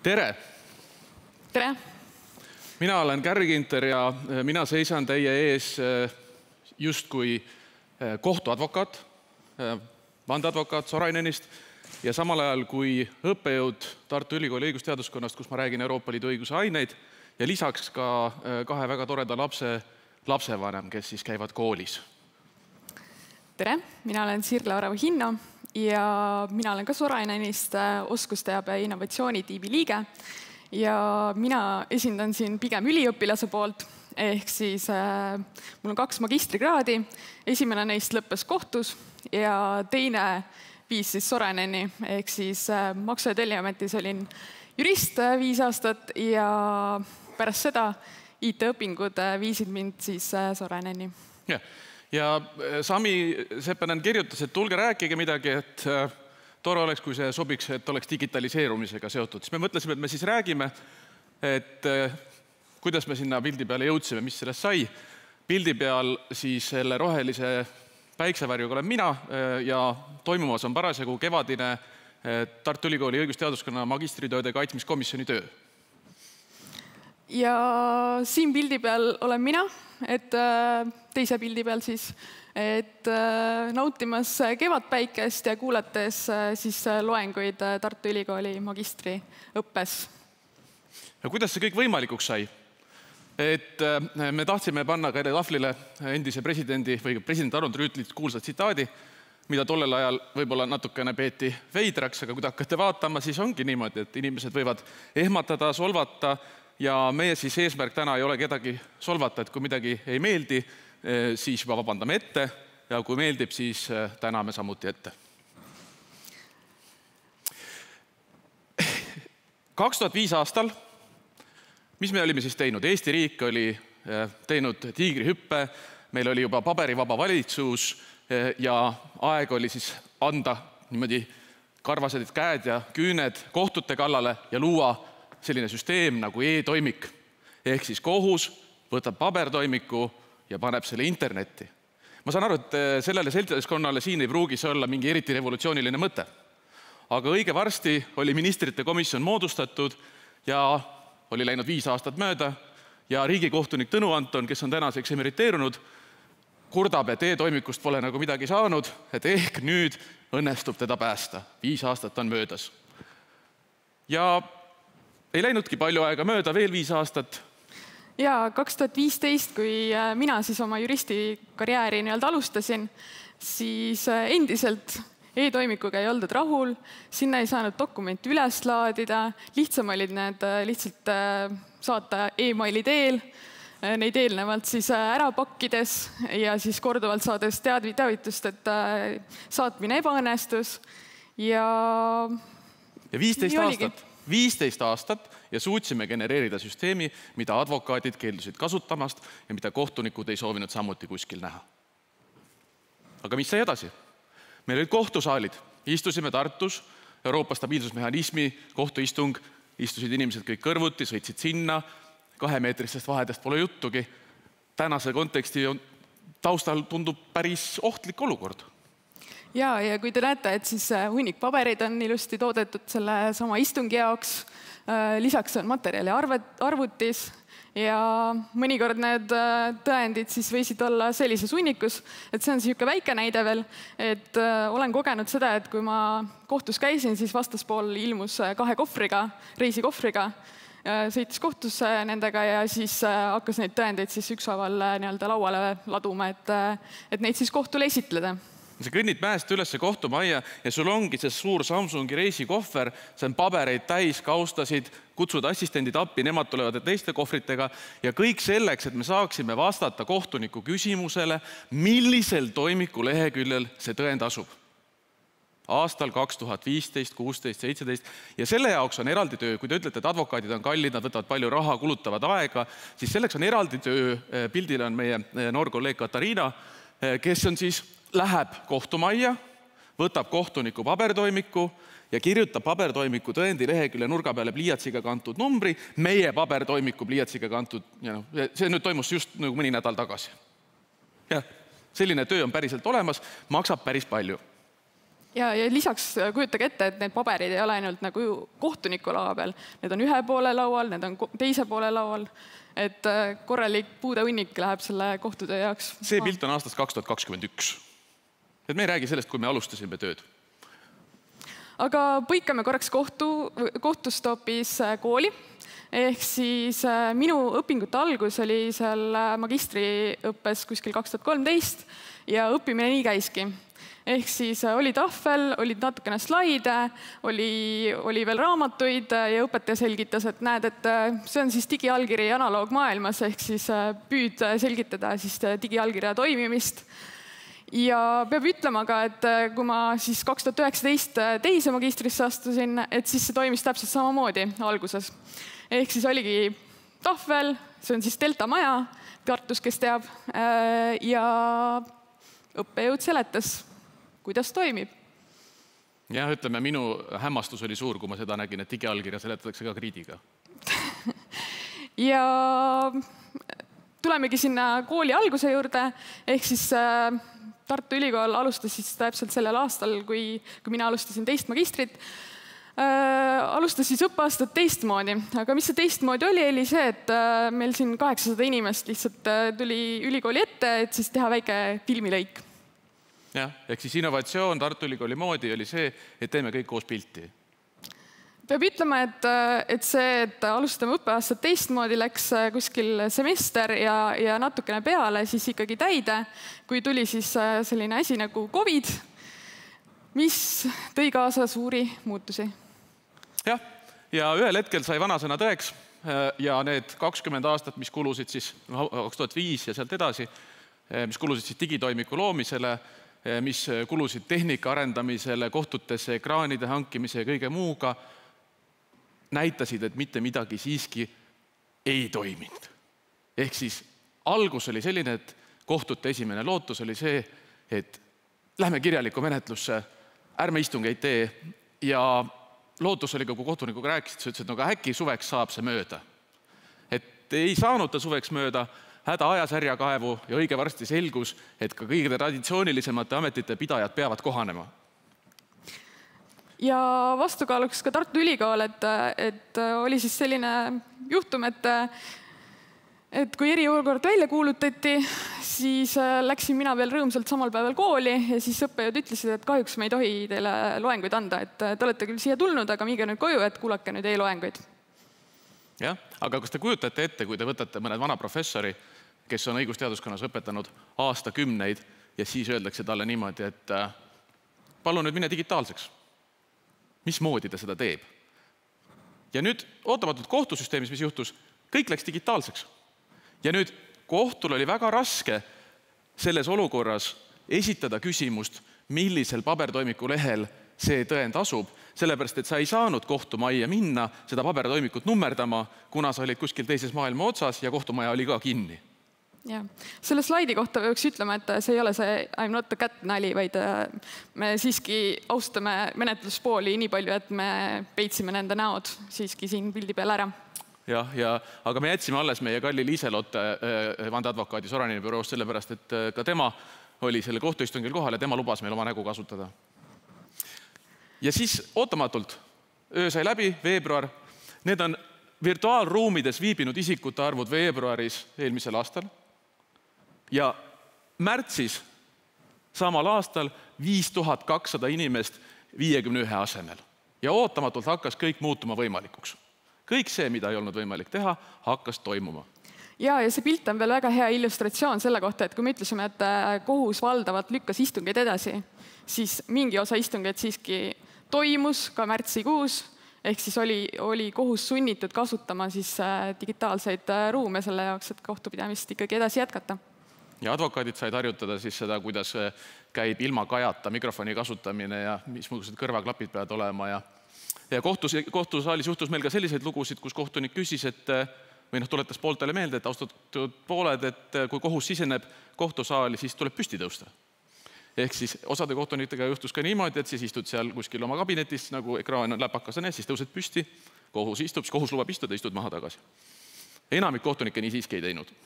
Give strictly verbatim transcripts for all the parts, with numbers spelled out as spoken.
Tere! Tere! Mina olen Gary Ginter ja mina seisan teie ees justkui kohtuadvokaat, vandeadvokaat Sorainenist ja samal ajal kui õppejõud Tartu Ülikooli õigusteaduskonnast, kus ma räägin Euroopa Liidu õiguse aineid ja lisaks ka kahe väga toreda lapse lapsevanem, kes siis käivad koolis. Tere! Mina olen Sirle Orava-Hinno ja mina olen ka Sorainenist oskusteabe ja innovatsioonitiimi liige. Ja mina esindan siin pigem üliõpilase poolt, ehk siis äh, mul on kaks magistrikraadi. Esimene neist lõppes kohtus ja teine viis siis Soraineni, ehk siis äh, Maksu- ja Telliametis olin jurist äh, viis aastat ja pärast seda I T-õpingud äh, viisid mind siis äh, Soraineni. Ja, ja Sami Seppänen kirjutas, et tulge rääkige midagi, et äh, tore oleks, kui see sobiks, et oleks digitaliseerumisega seotud. Siis me mõtlesime, et me siis räägime, et kuidas me sinna pildi peale jõudsime, mis sellest sai. Pildi peal siis selle rohelise päiksevarjuga olen mina ja toimumas on parasjagu kevadine Tartu Ülikooli õigusteaduskonna magistritööde kaitsmiskomisjoni töö. Ja siin pildi peal olen mina, et teise pildi peal siis et nautimas kevadpäikest ja kuulates siis loenguid Tartu Ülikooli magistriõppes. Ja kuidas see kõik võimalikuks sai? Et me tahtsime panna ka tahvlile endise presidendi või president Arnold Rüütlit kuulsa tsitaadi, mida tollel ajal võib-olla natukene peeti veidraks, aga kui te hakkate vaatama, siis ongi niimoodi, et inimesed võivad ehmatada, solvata ja meie siis eesmärk täna ei ole kedagi solvata, et kui midagi ei meeldi, siis juba vabandame ette ja kui meeldib, siis täname samuti ette. kaks tuhat viis aastal, mis me olime siis teinud? Eesti riik oli teinud tiigrihüppe, meil oli juba paberivaba valitsus ja aeg oli siis anda niimoodi karvased käed ja küüned kohtute kallale ja luua selline süsteem nagu e-toimik. Ehk siis kohus võtab pabertoimiku ja paneb selle internetti. Ma saan aru, et sellele seltskonnale siin ei pruugi see olla mingi eriti revolutsiooniline mõte. Aga õige varsti oli ministrite komisjon moodustatud ja oli läinud viis aastat mööda ja riigikohtunik Tõnu Anton, kes on tänaseks emeriteerunud, kurdab, et e-toimikust pole nagu midagi saanud, et ehk nüüd õnnestub teda päästa. Viis aastat on möödas. Ja ei läinudki palju aega mööda, veel viis aastat. Ja kaks tuhat viisteist, kui mina siis oma juristikarjääri nii-öelda alustasin, siis endiselt e-toimikuga ei oldud rahul, sinna ei saanud dokumenti üles laadida, lihtsam olid need lihtsalt saata e-maili teel, neid eelnevalt siis ära pakkides ja siis korduvalt saades teavitust, et saatmine ebaõnnestus ja... Ja viisteist aastat, viisteist aastat ja suutsime genereerida süsteemi, mida advokaadid keeldusid kasutamast ja mida kohtunikud ei soovinud samuti kuskil näha. Aga mis sai edasi? Meil olid kohtusaalid. Istusime Tartus, Euroopa stabiilsusmehhanismi kohtuistung, istusid inimesed kõik kõrvuti, sõitsid sinna, kahemeetristest vahedest pole juttugi. Tänase konteksti taustal tundub päris ohtlik olukord. Ja, ja kui te näete, et siis hunnik paberid on ilusti toodetud selle sama istungi jaoks, lisaks on materjali arvutis ja mõnikord need tõendid siis võisid olla sellises hunnikus, et see on sihuke väike näide veel, et olen kogenud seda, et kui ma kohtus käisin, siis vastaspool ilmus kahe kohvriga, reisikofriga, sõitis kohtusse nendega ja siis hakkas neid tõendeid siis ükshaaval nii-öelda lauale laduma, et, et neid siis kohtule esitleda. Sa kõnnid mäest üles kohtumajja ja sul ongi see suur Samsungi reisikohver, see on pabereid täis, kaustasid, kutsud assistendid appi, nemad tulevad teiste kohvritega ja kõik selleks, et me saaksime vastata kohtuniku küsimusele, millisel toimiku leheküljel see tõend asub. Aastal kaks tuhat viisteist, kuusteist, seitseteist ja selle jaoks on eraldi töö. Kui te ütlete, et advokaadid on kallid, nad võtavad palju raha, kulutavad aega, siis selleks on eraldi töö. Pildil on meie noor kolleeg Katariina, kes on siis läheb kohtumajja, võtab kohtuniku pabertoimiku ja kirjutab pabertoimiku tõendi lehekülje nurga peale pliiatsiga kantud numbri, meie pabertoimiku pliiatsiga kantud, ja no, see nüüd toimus just nagu mõni nädal tagasi. Ja selline töö on päriselt olemas, maksab päris palju. ja, ja lisaks kujutage ette, et need paberid ei ole ainult nagu kohtuniku laua peal, need on ühe poole laual, need on teise poole laual, et korralik puudehunnik läheb selle kohtutöö jaoks. See pilt on aastast kaks tuhat kakskümmend üks. Et me ei räägi sellest, kui me alustasime tööd. Aga põikame korraks kohtu, kohtust hoopis kooli. Ehk siis minu õpingute algus oli seal magistriõppes kuskil kaks tuhat kolmteist ja õppimine nii käiski. Ehk siis oli tahvel, olid natukene slaide, oli, oli veel raamatuid ja õpetaja selgitas, et näed, et see on siis digiallkiri analoogmaailmas, ehk siis püüd selgitada siis digiallkirja toimimist. Ja peab ütlema ka, et kui ma siis kaks tuhat üheksateist teise magistrisse astusin, et siis see toimis täpselt samamoodi alguses. Ehk siis oligi tahvel, see on siis Delta maja, Tartus, kes teab, ja õppejõud seletas, kuidas toimib. Jah, ütleme, minu hämmastus oli suur, kui ma seda nägin, et digiallkirja seletatakse ka kriidiga. Ja tulemegi sinna kooli alguse juurde, ehk siis Tartu Ülikool alustas siis täpselt sellel aastal, kui, kui mina alustasin teist magistrit, alustas siis õppeaastat teistmoodi. Aga mis see teistmoodi oli, oli see, et meil siin kaheksasada inimest lihtsalt tuli ülikooli ette, et siis teha väike filmilõik. Jah, ehk siis innovatsioon Tartu Ülikooli moodi oli see, et teeme kõik koos pilti. Peab ütlema, et, et see, et alustame õppeaastat teistmoodi, läks kuskil semester ja, ja natukene peale siis ikkagi täide, kui tuli siis selline asi nagu COVID, mis tõi kaasa suuri muutusi. Jah, ja ühel hetkel sai vanasõna tõeks ja need kakskümmend aastat, mis kulusid siis kaks tuhat viis ja sealt edasi, mis kulusid siis digitoimiku loomisele, mis kulusid tehnika arendamisele, kohtutesse, ekraanide hankimise ja kõige muuga, näitasid, et mitte midagi siiski ei toiminud. Ehk siis algus oli selline, et kohtute esimene lootus oli see, et lähme kirjaliku menetlusse, ärme istungeid tee ja lootus oli ka, kui kohtunikuga rääkisid, sa ütlesid, no ka äkki suveks saab see mööda. Et ei saanud ta suveks mööda, häda ajas härjakaevu ja õige varsti selgus, et ka kõige traditsioonilisemate ametite pidajad peavad kohanema. Ja vastukaaluks ka Tartu Ülikool, et, et oli siis selline juhtum, et, et kui eriolukord välja kuulutati, siis läksin mina veel rõõmsalt samal päeval kooli ja siis õppejõud ütlesid, et kahjuks me ei tohi teile loenguid anda, et te olete küll siia tulnud, aga minge nüüd koju, et kuulake nüüd e-loenguid. Jah, aga kas te kujutate ette, kui te võtate mõned vana professori, kes on õigusteaduskonnas õpetanud aastakümneid ja siis öeldakse talle niimoodi, et palun nüüd mine digitaalseks. Mismoodi ta seda teeb? Ja nüüd ootamatult kohtusüsteemis, mis juhtus, kõik läks digitaalseks. Ja nüüd kohtul oli väga raske selles olukorras esitada küsimust, millisel pabertoimiku lehel see tõend asub, sellepärast, et sa ei saanud kohtumajja minna seda pabertoimikut nummerdama, kuna sa olid kuskil teises maailma otsas ja kohtumaja oli ka kinni. Ja. Selle slaidi kohta peaks ütlema, et see ei ole see I'm not a cat nali, vaid me siiski austame menetluspooli nii palju, et me peitsime nende näod siiski siin pildi peal ära. Jah, ja, aga me jätsime alles meie kalli Liiselotte vandeadvokaadi Soranini büroost, sellepärast, et ka tema oli selle kohtuistungil kohal ja tema lubas meil oma nägu kasutada. Ja siis ootamatult öö sai läbi, veebruar, need on virtuaalruumides viibinud isikute arvud veebruaris eelmisel aastal ja märtsis samal aastal viis tuhat kakssada inimest viiekümne ühe asemel. Ja ootamatult hakkas kõik muutuma võimalikuks. Kõik see, mida ei olnud võimalik teha, hakkas toimuma. Ja, ja see pilt on veel väga hea illustratsioon selle kohta, et kui me ütlesime, et kohus valdavalt lükkas istungeid edasi, siis mingi osa istungeid siiski toimus ka märtsikuus, ehk siis oli, oli kohus sunnitud kasutama siis digitaalseid ruume selle jaoks, et kohtupidamist ikkagi edasi jätkata. Ja advokaadid said harjutada siis seda, kuidas käib ilma kajata mikrofoni kasutamine ja mismoodi kõrvaklapid peavad olema. Ja, ja kohtus, kohtusaalis juhtus meil ka selliseid lugusid, kus kohtunik küsis, et või noh, tuletas pooltele meelde, et austatud pooled, et kui kohus siseneb kohtusaali, siis tuleb püsti tõusta. Ehk siis osade kohtunikega juhtus ka niimoodi, et siis istud seal kuskil oma kabinetis, nagu ekraan on läpakasene, siis tõused püsti, kohus istub, siis kohus lubab istuda, istud maha tagasi. Enamik kohtunikke nii siiski ei teinud.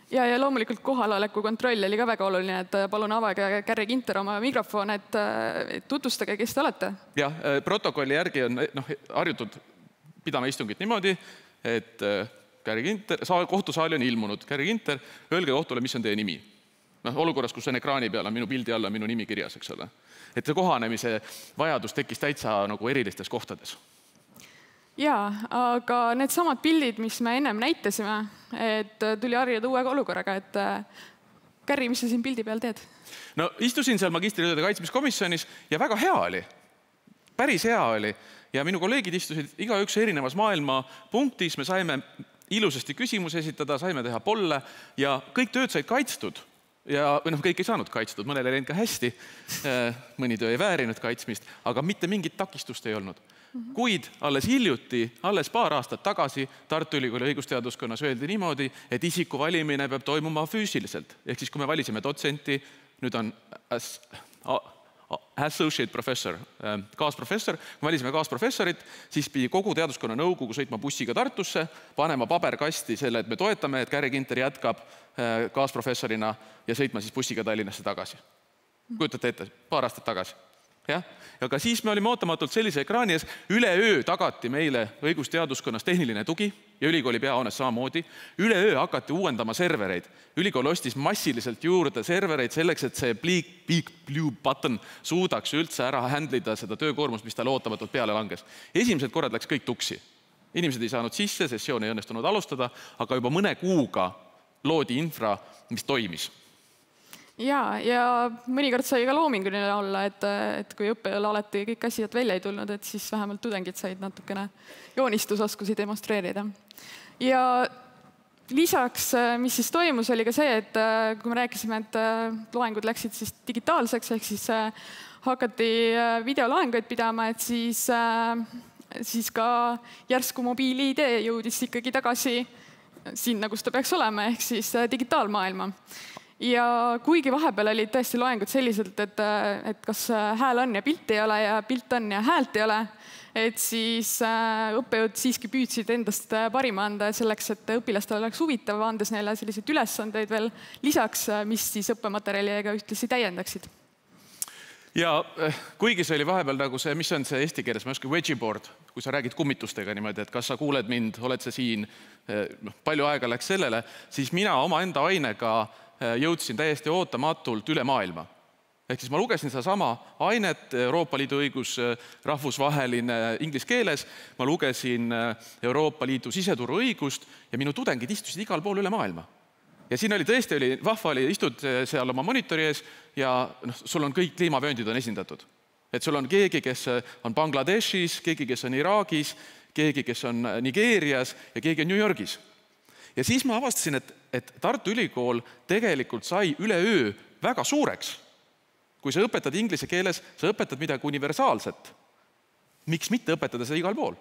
ja, ja loomulikult kohaloleku kontroll oli ka väga oluline, et palun avage Carri Ginter oma mikrofon, et, et tutvustage, kes te olete. Jah, protokolli järgi on noh, harjutud pidama istungit niimoodi, et Carri Ginter, kohtusaali on ilmunud. Carri Ginter, öelge kohtule, mis on teie nimi. No, olukorras, kus on ekraani peal, on minu pildi alla minu nimi kirjas, eks ole. Et see kohanemise vajadus tekkis täitsa nagu erilistes kohtades. Jaa, aga need samad pildid, mis me ennem näitasime, et tuli harjuda uue olukorraga, et Carri, mis sa siin pildi peal teed? No istusin seal magistritööde kaitsmiskomisjonis ja väga hea oli. Päris hea oli. Ja minu kolleegid istusid igaüks erinevas maailma punktis, me saime ilusasti küsimusi esitada, saime teha polle ja kõik tööd said kaitstud. Ja või noh, kõik ei saanud kaitstud, mõnel ei läinud ka hästi, mõni töö ei väärinud kaitsmist, aga mitte mingit takistust ei olnud. Kuid alles hiljuti, alles paar aastat tagasi Tartu Ülikooli õigusteaduskonnas öeldi niimoodi, et isiku valimine peab toimuma füüsiliselt. Ehk siis, kui me valisime dotsenti, nüüd on associate professor, kaasprofessor, kui valisime kaasprofessorit, siis pidi kogu teaduskonna nõukogu sõitma bussiga Tartusse, panema paberkasti selle, et me toetame, et Carri Ginter jätkab kaasprofessorina ja sõitma siis bussiga Tallinnasse tagasi. Kujutate ette, paar aastat tagasi. Ja? Aga siis me olime ootamatult sellise ekraani ees, üleöö tagati meile õigusteaduskonnas tehniline tugi ja ülikooli peahoones samamoodi. Üleöö hakati uuendama servereid. Ülikool ostis massiliselt juurde servereid selleks, et see big, big blue button suudaks üldse ära händlida seda töökoormust, mis tal ootamatult peale langes. Esimesed korrad läks kõik tuksi. Inimesed ei saanud sisse, sessioon ei õnnestunud alustada, aga juba mõne kuuga loodi infra, mis toimis. Jaa, ja mõnikord sai ka loominguline olla, et, et kui õppejal alati kõik asjad välja ei tulnud, et siis vähemalt tudengid said natukene joonistusoskusi demonstreerida. Ja lisaks, mis siis toimus, oli ka see, et kui me rääkisime, et loengud läksid siis digitaalseks, ehk siis hakati videoloenguid pidama, et siis, siis ka järsku mobiili-I D jõudis ikkagi tagasi sinna, kus ta peaks olema, ehk siis digitaalmaailma. Ja kuigi vahepeal olid tõesti loengud selliselt, et, et kas hääl on ja pilt ei ole ja pilt on ja häält ei ole, et siis õppejõud siiski püüdsid endast parima anda selleks, et õpilastel oleks huvitav, andes neile selliseid ülesandeid veel lisaks, mis siis õppematerjaliga ühtlasi täiendaksid. Ja kuigi see oli vahepeal nagu see, mis on see eesti keeles, ma oska wedgie board, kui sa räägid kummitustega niimoodi, et kas sa kuuled mind, oled sa siin, palju aega läks sellele, siis mina oma enda ainega jõudsin täiesti ootamatult üle maailma. Ehk siis ma lugesin seda sama ainet, Euroopa Liidu õigus rahvusvaheline inglise keeles, ma lugesin Euroopa Liidu siseturu õigust ja minu tudengid istusid igal pool üle maailma. Ja siin oli tõesti, oli, vahva oli, istud seal oma monitori ees ja noh, sul on kõik kliimavööndid on esindatud. Et sul on keegi, kes on Bangladeshis, keegi, kes on Iraagis, keegi, kes on Nigeerias ja keegi on New Yorgis. Ja siis ma avastasin, et, et Tartu Ülikool tegelikult sai üleöö väga suureks. Kui sa õpetad inglise keeles, sa õpetad midagi universaalset. Miks mitte õpetada seda igal pool?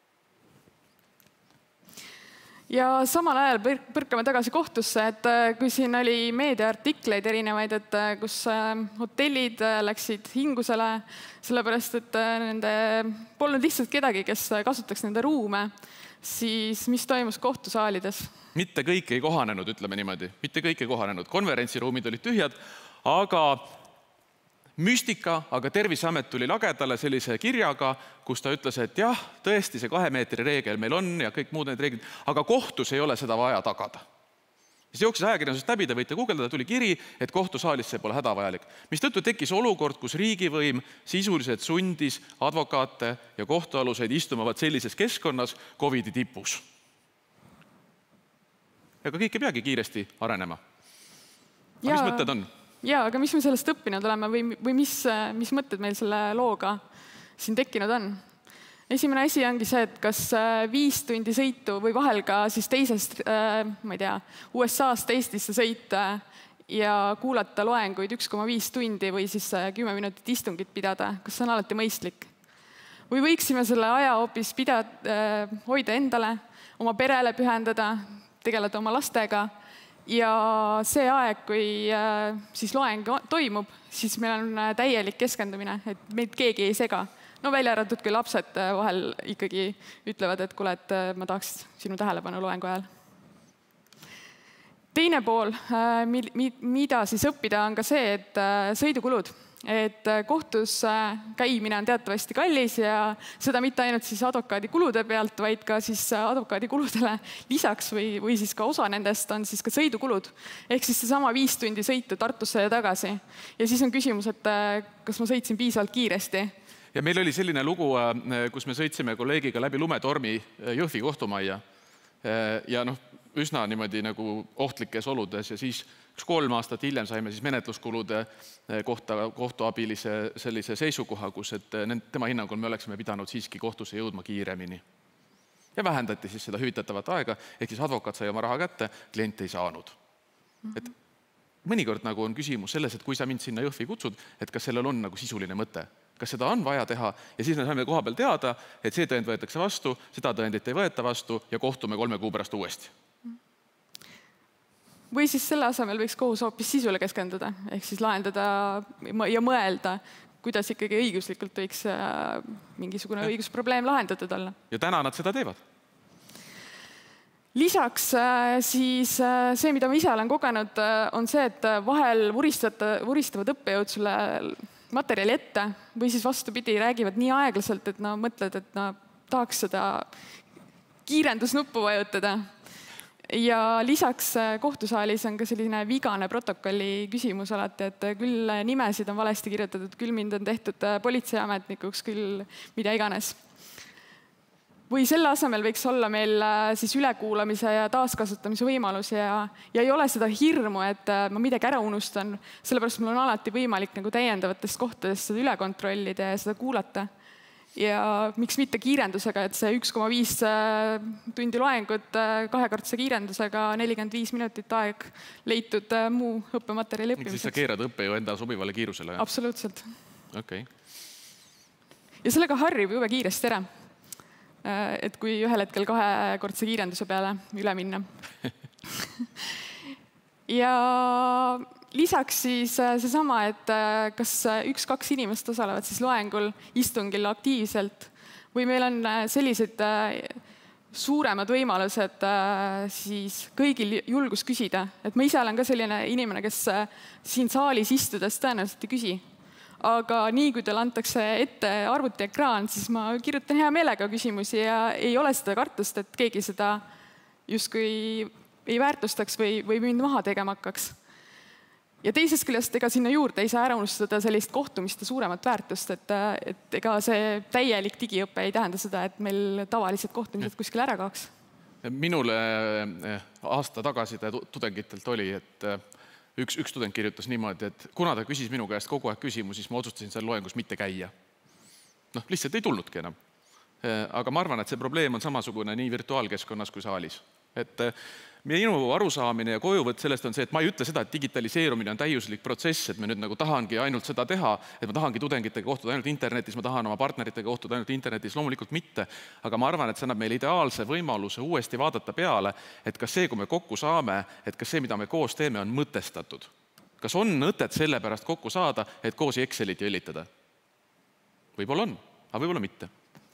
Ja samal ajal põrkame tagasi kohtusse, et kui siin oli meediaartikleid erinevaid, et kus hotellid läksid hingusele, sellepärast, et nende polnud lihtsalt kedagi, kes kasutaks nende ruume, siis mis toimus kohtusaalides? Mitte kõik ei kohanenud, ütleme niimoodi. Mitte kõik ei kohanenud. Konverentsiruumid olid tühjad, aga müstika, aga Terviseamet tuli lagedale sellise kirjaga, kus ta ütles, et jah, tõesti see kahe meetri reegel meil on ja kõik muud need reeglid, aga kohtus ei ole seda vaja tagada. See jooksis ajakirjandusest läbi, te võite guugeldada, tuli kiri, et kohtusaalis see pole hädavajalik. Mis tõttu tekkis olukord, kus riigivõim sisuliselt sundis advokaate ja kohtualuseid istumavad sellises keskkonnas Covidi tipus. Aga kõik ei peagi kiiresti arenema. Aga mis mõtted on? Jaa, aga mis me sellest õppinud oleme või, või mis, mis mõtted meil selle looga siin tekkinud on? Esimene asi ongi see, et kas viis tundi sõitu või vahel ka siis teisest, ma ei tea, U S A-st Eestisse sõita ja kuulata loenguid üks koma viis tundi või siis kümme minutit istungit pidada, kas see on alati mõistlik? Või võiksime selle aja hoopis pidada, hoida endale, oma perele pühendada, tegeleda oma lastega ja see aeg, kui siis loeng toimub, siis meil on täielik keskendumine, et meid keegi ei sega. No välja arvatud, kui lapsed vahel ikkagi ütlevad, et kuule, et ma tahaks sinu tähelepanu loengu ajal. teine pool, mida siis õppida, on ka see, et sõidukulud. Et kohtus käimine on teatavasti kallis ja seda mitte ainult siis advokaadi kulude pealt, vaid ka siis advokaadi kuludele lisaks või, või siis ka osa nendest on siis ka sõidukulud. Ehk siis seesama viis tundi sõitu Tartusse ja tagasi. Ja siis on küsimus, et kas ma sõitsin piisavalt kiiresti. Ja meil oli selline lugu, kus me sõitsime kolleegiga läbi lumetormi Jõhvi kohtumajja. Ja noh, üsna niimoodi nagu ohtlikes oludes ja siis üks kolm aastat hiljem saime siis menetluskulude kohta kohtuabilise sellise seisukoha, kus et tema hinnangul me oleksime pidanud siiski kohtusse jõudma kiiremini. Ja vähendati siis seda hüvitatavat aega, ehk siis advokaat sai oma raha kätte, klient ei saanud. Et mõnikord nagu on küsimus selles, et kui sa mind sinna Jõhvi kutsud, et kas sellel on nagu sisuline mõte, kas seda on vaja teha ja siis me saime koha peal teada, et see tõend võetakse vastu, seda tõendit ei võeta vastu ja kohtume kolme kuu pärast uuesti. Või siis selle asemel võiks kohus hoopis sisule keskenduda, ehk siis lahendada ja mõelda, kuidas ikkagi õiguslikult võiks mingisugune õigusprobleem lahendatud olla. Ja täna nad seda teevad. Lisaks siis see, mida ma ise olen kogenud, on see, et vahel vuristavad õppejõud sulle materjali ette või siis vastupidi räägivad nii aeglaselt, et nad mõtled, et nad tahaks seda kiirendusnuppu vajutada. Ja lisaks kohtusaalis on ka selline vigane protokolli küsimus alati, et küll nimesid on valesti kirjutatud, küll mind on tehtud politseiametnikuks, küll mida iganes. Või selle asemel võiks olla meil siis ülekuulamise ja taaskasutamise võimalus ja, ja ei ole seda hirmu, et ma midagi ära unustan, sellepärast mul on alati võimalik nagu täiendavatest kohtadest seda üle kontrollida ja seda kuulata. Ja miks mitte kiirendusega, et see üks koma viis tundi loengut kahekordse kiirendusega nelikümmend viis minutit aeg leitud muu õppematerjali õppimiseks. Siis sa keerad õppe ju enda sobivale kiirusele? Absoluutselt. Okay. Ja sellega harjub jube kiiresti ära. Et kui ühel hetkel kahekordse kiirenduse peale üle minna. Ja lisaks siis seesama, et kas üks-kaks inimest osalevad siis loengul, istungil aktiivselt või meil on sellised suuremad võimalused siis kõigil julgus küsida. Et ma ise olen ka selline inimene, kes siin saalis istudes tõenäoliselt ei küsi. Aga nii, kui teile antakse ette arvutiekraan, siis ma kirjutan hea meelega küsimusi ja ei ole seda kartust, et keegi seda justkui ei väärtustaks või, või mind maha tegema hakkaks. Ja teisest küljest ega sinna juurde ei saa ära unustada sellist kohtumiste suuremat väärtust, et, et ega see täielik digiõpe ei tähenda seda, et meil tavalised kohtumised kuskil ära kaoks. Minule aasta tagasi tudengitelt oli, et üks, üks tudeng kirjutas niimoodi, et kuna ta küsis minu käest kogu aeg küsimus, siis ma otsustasin seal loengus mitte käia. Noh, lihtsalt ei tulnudki enam. Aga ma arvan, et see probleem on samasugune nii virtuaalkeskkonnas kui saalis. Et minu arusaamine ja kojuvõtt sellest on see, et ma ei ütle seda, et digitaliseerumine on täiuslik protsess, et me nüüd nagu tahangi ainult seda teha, et ma tahangi tudengitega kohtuda ainult internetis, ma tahan oma partneritega kohtuda ainult internetis, loomulikult mitte. Aga ma arvan, et see annab meil ideaalse võimaluse uuesti vaadata peale, et kas see, kui me kokku saame, et kas see, mida me koos teeme, on mõtestatud. Kas on mõtet selle pärast kokku saada, et koos Excelit jõllitada? Võib-olla on, aga võib-olla mitte.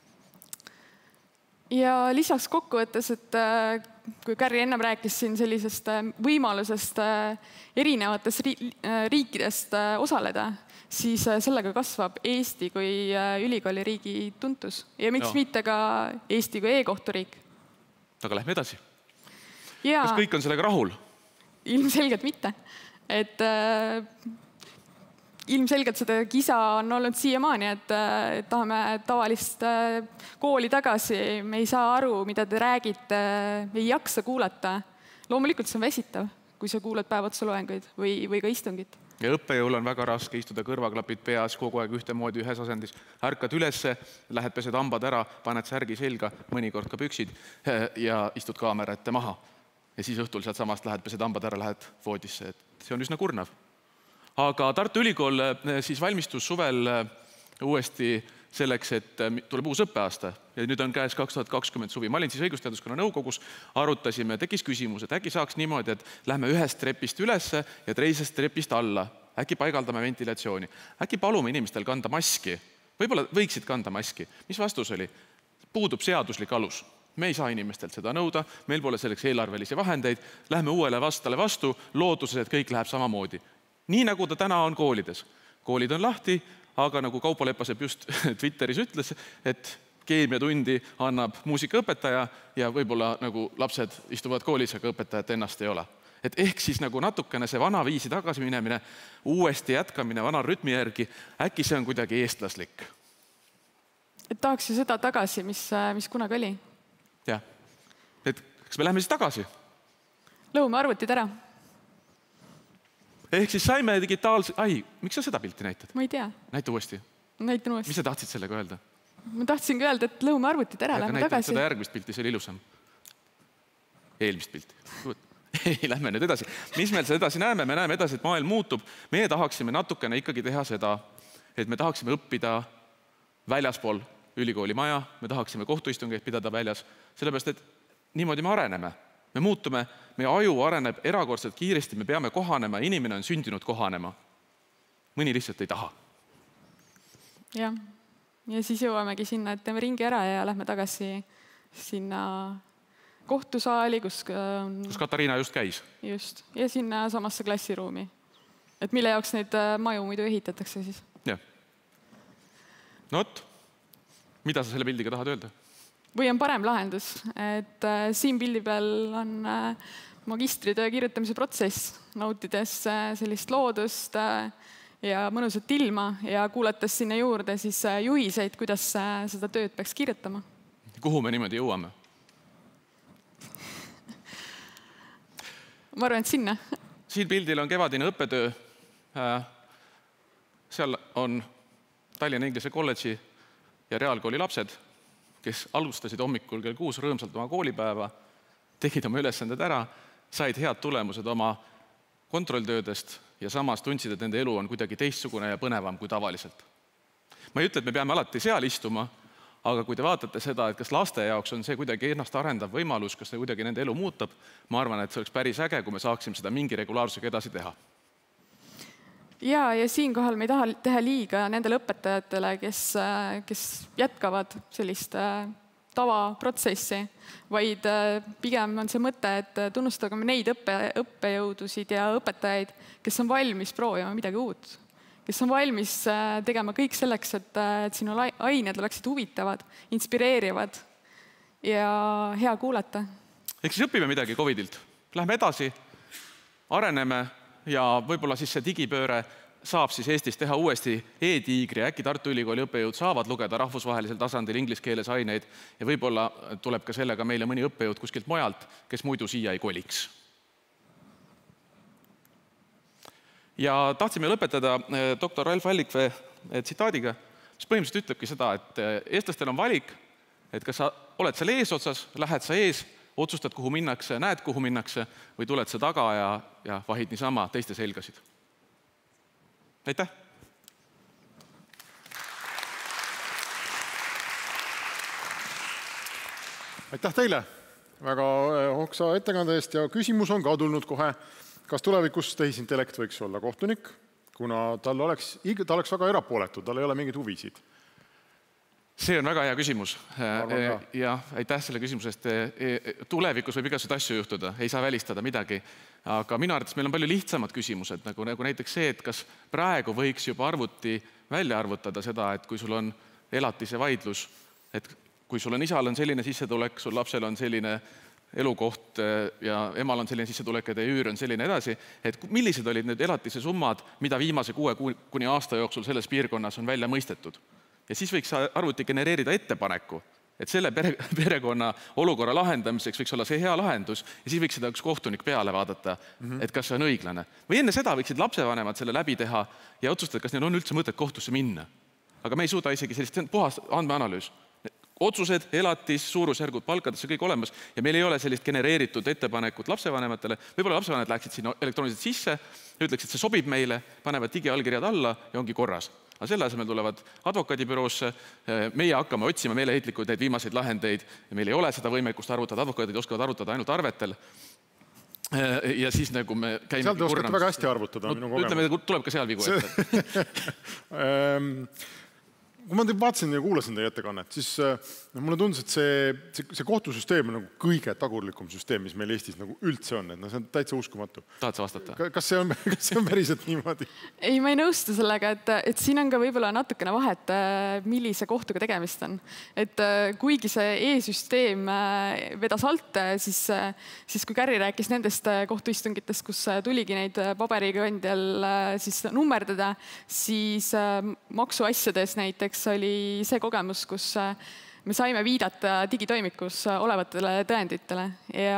Ja lisaks kokkuvõttes, et kui Kärri ennem rääkis siin sellisest võimalusest erinevatest riikidest osaleda, siis sellega kasvab Eesti kui ülikooli riigi tuntus. Ja miks ja. mitte ka Eesti kui e-kohturiik. Aga lähme edasi. Ja, kas kõik on sellega rahul? Ilmselgelt mitte. Et ilmselgelt seda kisa on olnud siiamaani, et tahame tavalist kooli tagasi, me ei saa aru, mida te räägite, ei jaksa kuulata. Loomulikult see on väsitav, kui sa kuulad päev otsa loenguid või, või ka istungit. Ja õppejõul on väga raske istuda kõrvaklapid peas kogu aeg ühtemoodi ühes asendis. Ärkad ülesse, lähed pesed hambad ära, paned särgi selga, mõnikord ka püksid ja istud kaamera ette maha. Ja siis õhtul sealt samast lähed pesed hambad ära, lähed voodisse. See on üsna kurnav. Aga Tartu Ülikool siis valmistus suvel uuesti selleks, et tuleb uus õppeaasta. Ja nüüd on käes kaks tuhat kakskümmend suvi. Ma olin siis õigusteaduskonna nõukogus, arutasime, tekkis küsimus, et äkki saaks niimoodi, et lähme ühest trepist ülesse ja teisest trepist alla. Äkki paigaldame ventilatsiooni. Äkki palume inimestel kanda maski. Võib-olla võiksid kanda maski. Mis vastus oli? Puudub seaduslik alus. Me ei saa inimestelt seda nõuda, meil pole selleks eelarvelisi vahendeid, lähme uuele vastale vastu, looduses, et kõik läheb samamoodi. Nii nagu ta täna on koolides. Koolid on lahti, aga nagu Kaupo Lepasep just Twitteris ütles, et keemiatundi annab muusikaõpetaja ja võib-olla nagu lapsed istuvad koolis, aga õpetajat ennast ei ole. Et ehk siis nagu natukene see vana viisi tagasi minemine, uuesti jätkamine vana rütmi järgi, äkki see on kuidagi eestlaslik. Et tahaks ju seda tagasi, mis, mis kunagi oli. Jah, et kas me lähme siis tagasi? Lõhume arvutid ära. Ehk siis saime digitaalse... Ai, miks sa seda pilti näitad? Ma ei tea. Näita uuesti. Näitan uuesti. Mis sa tahtsid sellega öelda? Ma tahtsingi öelda, et lõhume arvutid ära, lähme tagasi. Seda järgmist pilti, see oli ilusam. Eelmist pilti. Ei, lähme nüüd edasi. Mis meil see edasi näeme? Me näeme edasi, et maailm muutub. Meie tahaksime natukene ikkagi teha seda, et me tahaksime õppida väljaspool ülikooli maja, me tahaksime kohtuistungeid pidada väljas, sellepärast, et niimoodi me areneme. Me muutume, meie aju areneb erakordselt kiiresti, me peame kohanema, inimene on sündinud kohanema. Mõni lihtsalt ei taha. Jah. Ja siis jõuamegi sinna, et teeme ringi ära ja lähme tagasi sinna kohtusaali, kus... Kus Katariina just käis. Just. Ja sinna samasse klassiruumi. Et mille jaoks neid maju muidu ehitatakse siis? Jah. No oot, mida sa selle pildiga tahad öelda? Või on parem lahendus, et siin pildi peal on magistritöö kirjutamise protsess, nautides sellist loodust ja mõnusat ilma ja kuulates sinna juurde siis juhiseid, kuidas seda tööd peaks kirjutama. Kuhu me niimoodi jõuame? Ma arvan, et sinna. Siin pildil on kevadine õppetöö. Seal on Tallinna Inglise kolledži ja reaalkooli lapsed, kes alustasid hommikul kell kuus rõõmsalt oma koolipäeva, tegid oma ülesanded ära, said head tulemused oma kontrolltöödest ja samas tundsid, et nende elu on kuidagi teistsugune ja põnevam kui tavaliselt. Ma ei ütle, et me peame alati seal istuma, aga kui te vaatate seda, et kas laste jaoks on see kuidagi ennast arendav võimalus, kas see kuidagi nende elu muutab, ma arvan, et see oleks päris äge, kui me saaksime seda mingi regulaarsusega edasi teha. Ja, ja siinkohal me ei taha teha liiga nendele õpetajatele, kes, kes jätkavad sellist tavaprotsessi, vaid pigem on see mõte, et tunnustagame neid õppe, õppejõudusid ja õpetajaid, kes on valmis proovima midagi uut, kes on valmis tegema kõik selleks, et, et sinu ained oleksid huvitavad, inspireerivad ja hea kuulata. Ehk siis õpime midagi Covidilt. Lähme edasi, areneme ja võib-olla siis see digipööre saab siis Eestis teha uuesti e-tiigri ja äkki Tartu Ülikooli õppejõud saavad lugeda rahvusvahelisel tasandil inglise keeles aineid ja võib-olla tuleb ka sellega meile mõni õppejõud kuskilt mujalt, kes muidu siia ei koliks. Ja tahtsime lõpetada doktor Ralf Allikvee tsitaadiga, mis põhimõtteliselt ütlebki seda, et eestlastel on valik, et kas sa oled seal eesotsas, lähed sa ees, otsustad, kuhu minnakse, näed, kuhu minnakse, või tuled sa taga ja, ja vahid niisama teiste selgasid. Aitäh! Aitäh teile väga hoksa ettekande eest ja küsimus on ka tulnud kohe. Kas tulevikus tehisintellekt võiks olla kohtunik, kuna tal oleks, ta oleks väga erapooletu, tal ei ole mingeid huvisid? See on väga hea küsimus ja aitäh selle küsimusest. Tulevikus võib igasuguseid asju juhtuda, ei saa välistada midagi, aga minu arvates meil on palju lihtsamad küsimused, nagu, nagu näiteks see, et kas praegu võiks juba arvuti välja arvutada seda, et kui sul on elatise vaidlus, et kui sul on isal on selline sissetulek, sul lapsel on selline elukoht ja emal on selline sissetulek ja teie üür on selline edasi, et millised olid need elatise summad, mida viimase kuue kuni aasta jooksul selles piirkonnas on välja mõistetud. Ja siis võiks arvuti genereerida ettepaneku, et selle pere, perekonna olukorra lahendamiseks võiks olla see hea lahendus ja siis võiks seda üks kohtunik peale vaadata, mm-hmm. et kas see on õiglane. Või enne seda võiksid lapsevanemad selle läbi teha ja otsustada, kas neil on üldse mõtet kohtusse minna. Aga me ei suuda isegi sellist puhast andmeanalüüs. Otsused, elatis, suurusjärgud, palkadesse kõik olemas ja meil ei ole sellist genereeritud ettepanekut lapsevanematele. Võib-olla lapsevanemad läheksid sinna elektrooniliselt sisse, ütleksid, et see sobib meile, panevad digiallkirjad alla ja ongi korras. Aga selle asemel tulevad advokaadibüroosse, meie hakkame otsima meeleheitlikult neid viimaseid lahendeid ja meil ei ole seda võimekust arvutada, advokaadid oskavad arvutada ainult arvetel. Ja siis nagu me käime... Seal te oskate väga hästi arvutada. No, ütleme, tuleb ka seal vigu ette. kui ma vaatasin ja kuulasin teie ettekannet, siis no, mulle tundus, et see, see, see kohtusüsteem on nagu kõige tagurlikum süsteem, mis meil Eestis nagu üldse on, et no, see on täitsa uskumatu. Tahad sa vastata? Kas see on, kas see on päriselt niimoodi? Ei, ma ei nõustu sellega, et, et siin on ka võib-olla natukene vahet, millise kohtuga tegemist on. Et kuigi see e-süsteem vedas alt, siis, siis kui Kärri rääkis nendest kohtuistungitest, kus tuligi neid paberikandjal siis nummerdada, siis maksuasjades näiteks oli see kogemus, kus me saime viidata digitoimikus olevatele tõenditele ja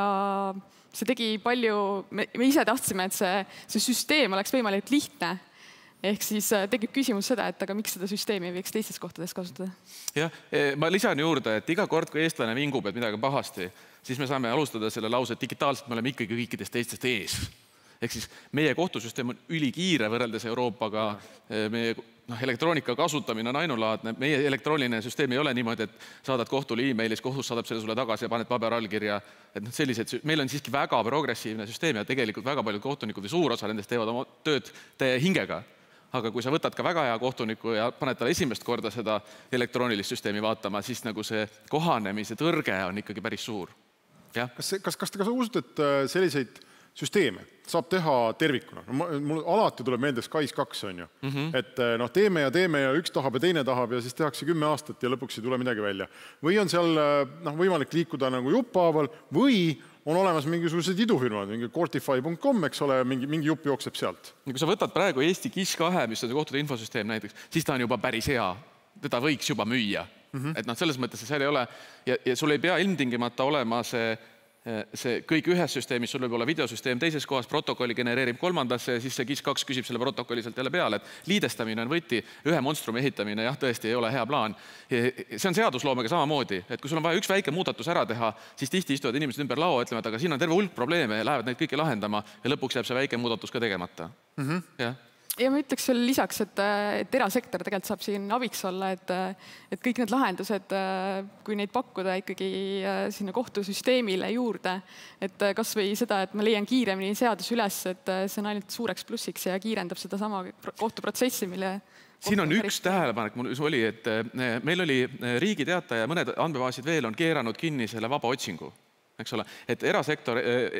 see tegi palju, me ise tahtsime, et see, see süsteem oleks võimalik lihtne. Ehk siis tekib küsimus seda, et aga miks seda süsteemi võiks teistes kohtades kasutada? Jah, ma lisan juurde, et iga kord, kui eestlane vingub, et midagi pahasti, siis me saame alustada selle lause, et digitaalselt me oleme ikkagi kõikidest teistest ees. Ehk siis meie kohtusüsteem on ülikiire võrreldes Euroopaga, meie no, elektroonika kasutamine on ainulaadne, meie elektrooniline süsteem ei ole niimoodi, et saadad kohtule e-mailis, kohtus saadab selle sulle tagasi ja paned paberallkirja. Et noh, sellised, meil on siiski väga progressiivne süsteem ja tegelikult väga paljud kohtunikud või suur osa nendest teevad oma tööd täie hingega. Aga kui sa võtad ka väga hea kohtuniku ja paned talle esimest korda seda elektroonilist süsteemi vaatama, siis nagu see kohanemise tõrge on ikkagi päris suur. Ja? Kas, kas, kas te ka usute, et selliseid süsteeme saab teha tervikuna? No, mul alati tuleb meelde Skys kaks on ju. Mm -hmm. Et noh, teeme ja teeme ja üks tahab ja teine tahab ja siis tehakse kümme aastat ja lõpuks ei tule midagi välja. Või on seal noh, võimalik liikuda nagu juppaaval või on olemas mingisugused idufirmad, mingi Courtify punkt com, eks ole, mingi, mingi jupp jookseb sealt. Ja kui sa võtad praegu Eesti K I S kahe, mis on kohtade infosüsteem näiteks, siis ta on juba päris hea. Teda võiks juba müüa. Mm -hmm. Et noh, selles mõttes see seal ei ole. Ja, ja sul ei pea ilmtingimata olema see see kõik ühes süsteemis, sul võib olla videosüsteem teises kohas, protokolli genereerib kolmandasse ja siis see K I S kaks küsib selle protokolli sealt jälle peale, et liidestamine on võti, ühe monstrumi ehitamine, jah, tõesti ei ole hea plaan. See on seadusloomega samamoodi, et kui sul on vaja üks väike muudatus ära teha, siis tihti istuvad inimesed ümber lao, ütlevad, aga siin on terve hulk probleeme ja lähevad neid kõiki lahendama ja lõpuks jääb see väike muudatus ka tegemata. Mm -hmm. jah. Ja ma ütleks veel lisaks, et, et erasektor tegelikult saab siin abiks olla, et, et kõik need lahendused, kui neid pakkuda ikkagi sinna kohtusüsteemile juurde, et kas või seda, et ma leian kiiremini seadus üles, et see on ainult suureks plussiks ja kiirendab seda sama kohtuprotsessi, mille siin on üks tähelepanek, mul oli, et meil oli Riigi Teataja ja mõned andmebaasid veel on keeranud kinni selle vaba otsingu, eks ole, et erasektor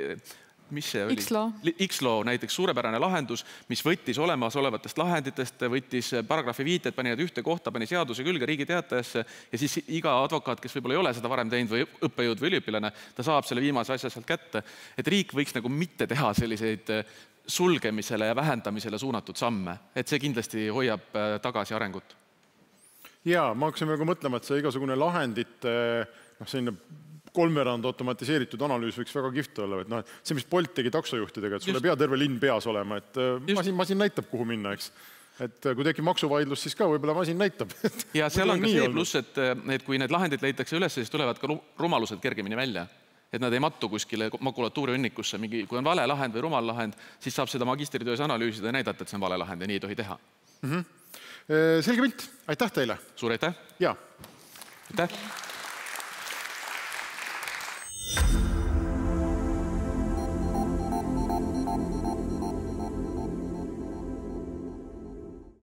mis see oli? X-loo. X-loo näiteks suurepärane lahendus, mis võttis olemasolevatest lahenditest, võttis paragrahvi viited, pani need ühte kohta, pani seaduse külge Riigi Teatajasse ja siis iga advokaat, kes võib-olla ei ole seda varem teinud või õppejõud või üliõpilane, ta saab selle viimase asja sealt kätte. Et riik võiks nagu mitte teha selliseid sulgemisele ja vähendamisele suunatud samme, et see kindlasti hoiab tagasi arengut. Jaa, ma hakkasin väga mõtlema, et see igasugune lahendit, noh, selline kolmveerand automatiseeritud analüüs võiks väga kihvt olla. Et no, see, mis Bolt tegi taksojuhtidega, et sul ei pea terve linn peas olema, et masin, masin näitab, kuhu minna, eks. Et kui tekib maksuvaidlus, siis ka võib-olla masin näitab. Ja seal on ka see pluss, et, et kui need lahendid leitakse üles, siis tulevad ka rumalused kergemini välja. Et nad ei mattu kuskile makulatuuri õnnikusse. Mingi, kui on vale lahend või rumal lahend, siis saab seda magistritöös analüüsida ja näidata, et see on vale lahend ja nii ei tohi teha. Mm-hmm. Selge pilt. Aitäh teile. Suur aitäh. Ja. Aitäh.